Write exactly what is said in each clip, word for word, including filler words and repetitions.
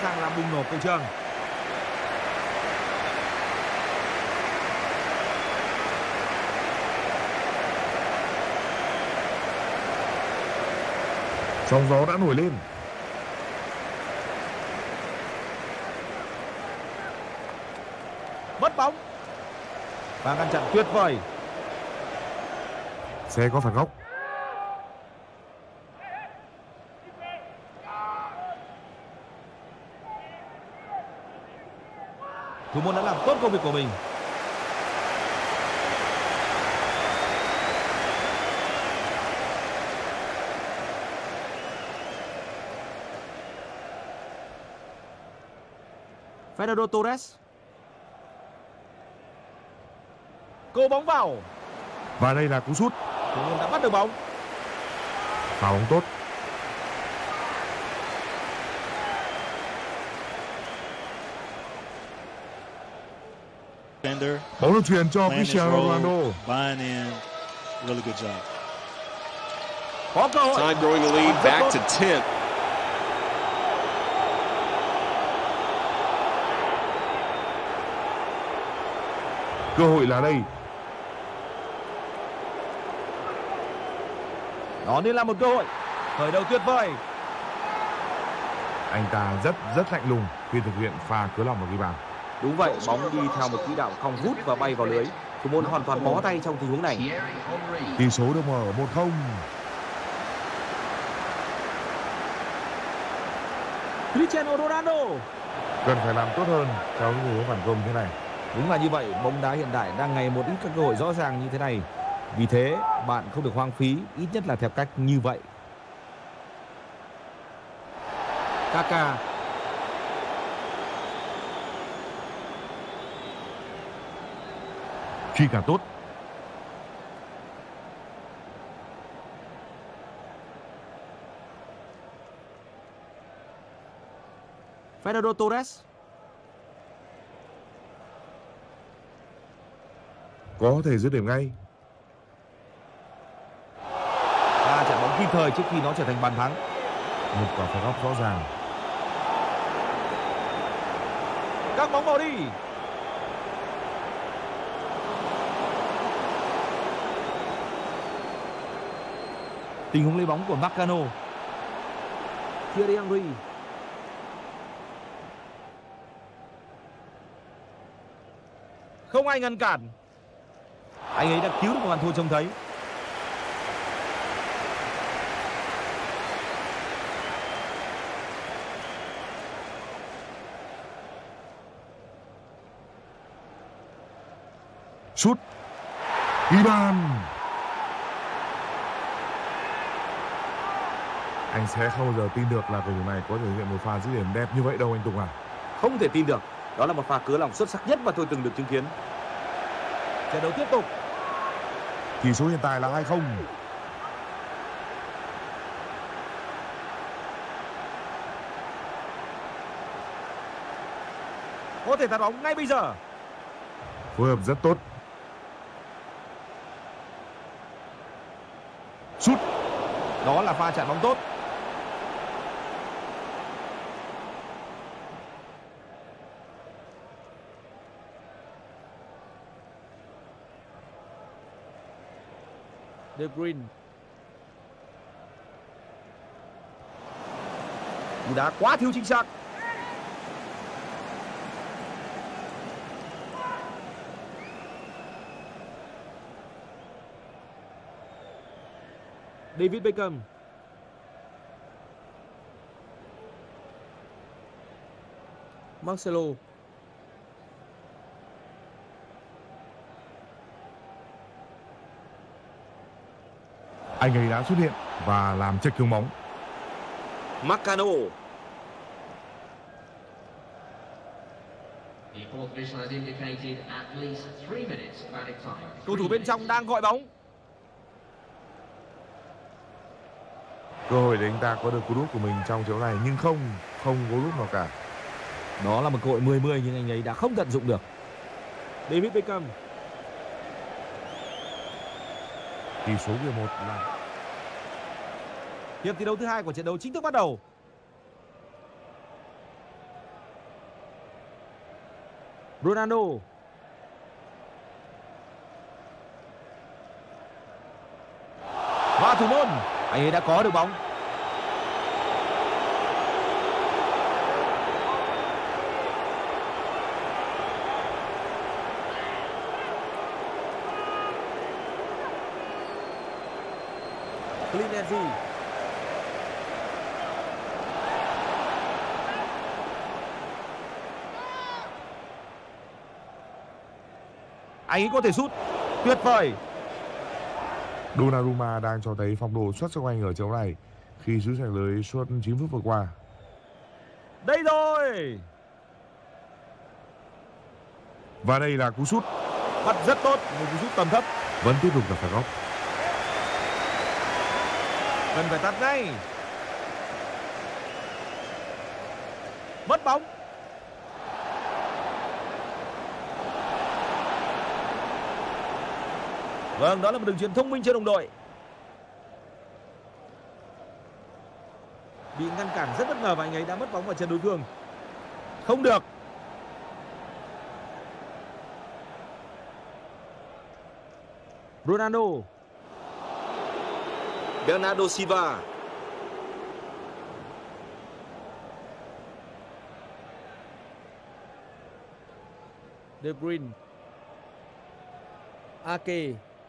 sàng làm bùng nổ cầu trường. Sóng gió đã nổi lên. Mất bóng. Và ngăn chặn tuyệt vời. Xe có phạt góc. Thủ môn đã làm tốt công việc của mình. Fernando Torres. Cô bóng vào. Và đây là cú sút. Thủ môn đã bắt được bóng. Pha bóng tốt. Bóng được chuyền cho Cristiano Ronaldo. Really good job. Có cơ hội. Time growing the lead back to tenth. Cơ hội là đây. Đó nên là một cơ hội. Khởi đầu tuyệt vời. Anh ta rất rất lạnh lùng khi thực hiện pha cứa lòng và ghi bàn. Đúng vậy, bóng đi theo một quỹ đạo cong vút và bay vào lưới. Thủ môn hoàn toàn bó tay trong tình huống này. Tỷ số được mở một không. Cristiano Ronaldo cần phải làm tốt hơn trong những tình huống phản công thế này. Đúng là như vậy, bóng đá hiện đại đang ngày một ít các cơ hội rõ ràng như thế này. Vì thế bạn không được hoang phí, ít nhất là theo cách như vậy. Kaká. Truy cản tốt. Fernando Torres. Có thể dứt điểm ngay. Và chặn bóng kịp thời trước khi nó trở thành bàn thắng. Một quả phạt góc rõ ràng. Các bóng vào đi. Tình huống lấy bóng của Marcano. Thierry Henry. Không ai ngăn cản. Anh ấy đã cứu được một bàn thua trông thấy. Sút. Ghi bàn. Anh sẽ không bao giờ tin được là cầu thủ này có thể hiện một pha dứt điểm đẹp như vậy đâu anh Tùng à. Không thể tin được. Đó là một pha cứa lòng xuất sắc nhất mà tôi từng được chứng kiến. Trận đấu tiếp tục. Tỷ số hiện tại là hai không. Có thể tạt bóng ngay bây giờ. Phối hợp rất tốt. Sút. Đó là pha chặn bóng tốt. De Bruyne. Cú đá quá thiếu chính xác. David Beckham. Marcelo. Anh ấy đã xuất hiện và làm chệch hướng bóng. Marcano. Cầu thủ bên trong đang gọi bóng. Cơ hội để anh ta có được cú đúp của mình trong trận này nhưng không, không có đúp nào cả. Đó là một cơ hội mười mười nhưng anh ấy đã không tận dụng được. David Beckham. Tỷ số mười một là Hiệp thi đấu thứ hai của trận đấu chính thức bắt đầu. Ronaldo. Và thủ môn, anh ấy đã có được bóng. Clean. Anh ấy có thể sút tuyệt vời. Donnarumma đang cho thấy phong độ xuất sắc của anh ở trận này khi giữ sạch lưới suốt chín phút vừa qua. Đây rồi. Và đây là cú sút. Bắt rất tốt, một cú sút tầm thấp. Vẫn tiếp tục là phạt góc. Cần phải tạt ngay. Mất bóng. Vâng, đó là một đường chuyền thông minh cho đồng đội. Bị ngăn cản rất bất ngờ và anh ấy đã mất bóng vào chân đối phương. Không được. Ronaldo. Bernardo Silva. De Bruyne. Ake.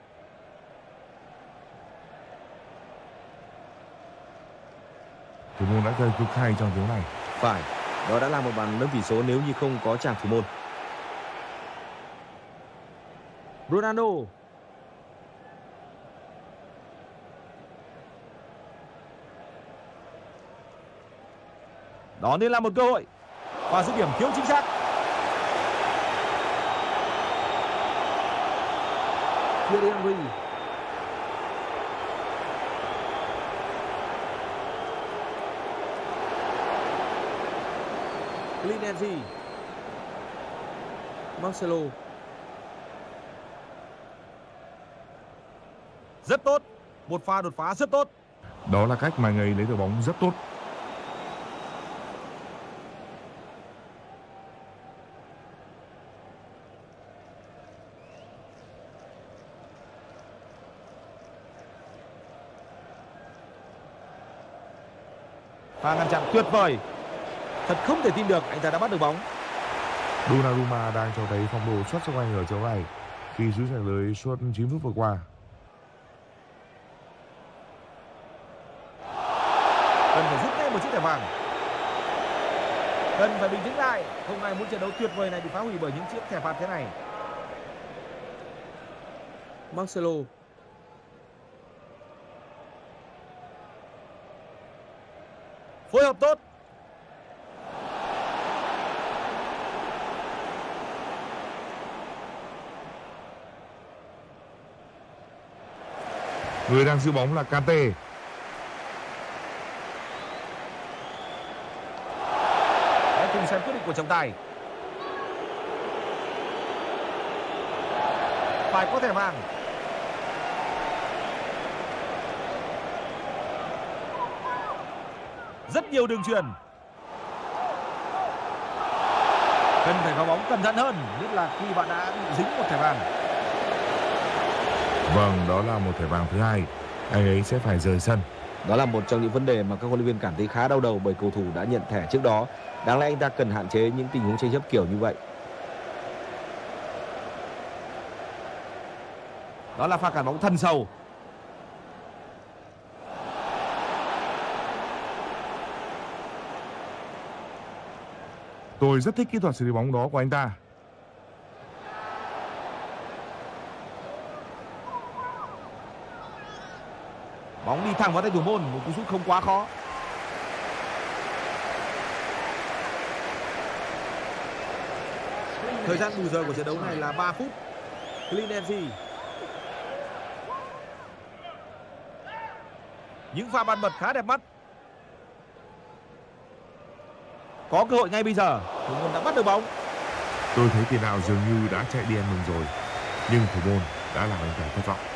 Thủ môn đã chơi cực hay trong tiếng này. Phải, đó đã là một bàn lớn tỷ số nếu như không có chàng thủ môn. Ronaldo. Đó nên là một cơ hội. Và dứt điểm thiếu chính xác. Thierry Henry. Clean. Marcelo. Rất tốt. Một pha đột phá rất tốt. Đó là cách mà anh ấy lấy được bóng rất tốt. Pha ngăn chặn tuyệt vời. Thật không thể tin được anh ta đã bắt được bóng. Donnarumma đang cho thấy phong độ xuất sắc của anh ở trận này khi giữ sạch lưới suốt chín phút vừa qua. Cần phải rút ngay một chiếc thẻ vàng. Cần phải bình tĩnh lại. Không ai muốn trận đấu tuyệt vời này bị phá hủy bởi những chiếc thẻ phạt thế này. Marcelo. Phối hợp tốt. Người đang giữ bóng là Kante. Hãy cùng xem quyết định của trọng tài. Phải có thẻ vàng. Rất nhiều đường chuyền. Cần phải vào bóng cẩn thận hơn, nhất là khi bạn đã bị dính một thẻ vàng. Vâng, đó là một thẻ vàng thứ hai. Anh ấy sẽ phải rời sân. Đó là một trong những vấn đề mà các huấn luyện viên cảm thấy khá đau đầu bởi cầu thủ đã nhận thẻ trước đó. Đáng lẽ anh ta cần hạn chế những tình huống tranh chấp kiểu như vậy. Đó là pha cản bóng thân sâu. Tôi rất thích kỹ thuật xử lý bóng đó của anh ta. Bóng đi thẳng vào tay thủ môn, một cú sút không quá khó. Thời gian bù giờ của trận đấu này là ba phút. Clean. Những pha bắn bật khá đẹp mắt. Có cơ hội ngay bây giờ, thủ môn đã bắt được bóng. Tôi thấy tiền đạo dường như đã chạy đi ăn mừng rồi, nhưng thủ môn đã làm anh ta thất vọng.